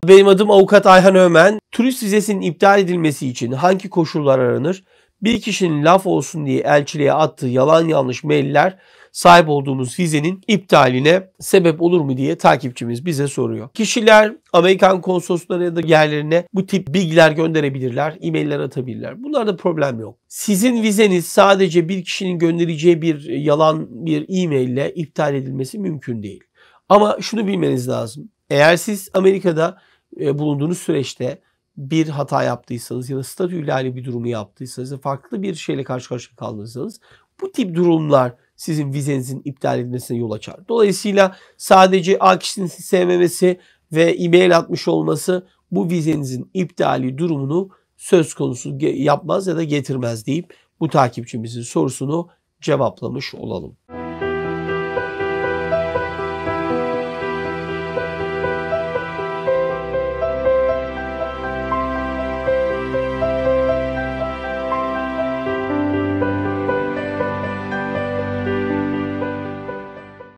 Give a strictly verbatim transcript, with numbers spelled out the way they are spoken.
Benim adım Avukat Ayhan Ömen. Turist vizesinin iptal edilmesi için hangi koşullar aranır? Bir kişinin laf olsun diye elçiliğe attığı yalan yanlış mailler sahip olduğumuz vizenin iptaline sebep olur mu diye takipçimiz bize soruyor. Kişiler Amerikan konsolosluğuna ya da yerlerine bu tip bilgiler gönderebilirler, e-mailler atabilirler. Bunlarda problem yok. Sizin vizeniz sadece bir kişinin göndereceği bir yalan bir e-mail ile iptal edilmesi mümkün değil. Ama şunu bilmeniz lazım. Eğer siz Amerika'da e, bulunduğunuz süreçte bir hata yaptıysanız ya da statü ihlali bir durumu yaptıysanız ya farklı bir şeyle karşı karşıya kaldıysanız bu tip durumlar sizin vizenizin iptal edilmesine yol açar. Dolayısıyla sadece A kişinin sizi sevmemesi ve e-mail atmış olması bu vizenizin iptali durumunu söz konusu yapmaz ya da getirmez deyip bu takipçimizin sorusunu cevaplamış olalım.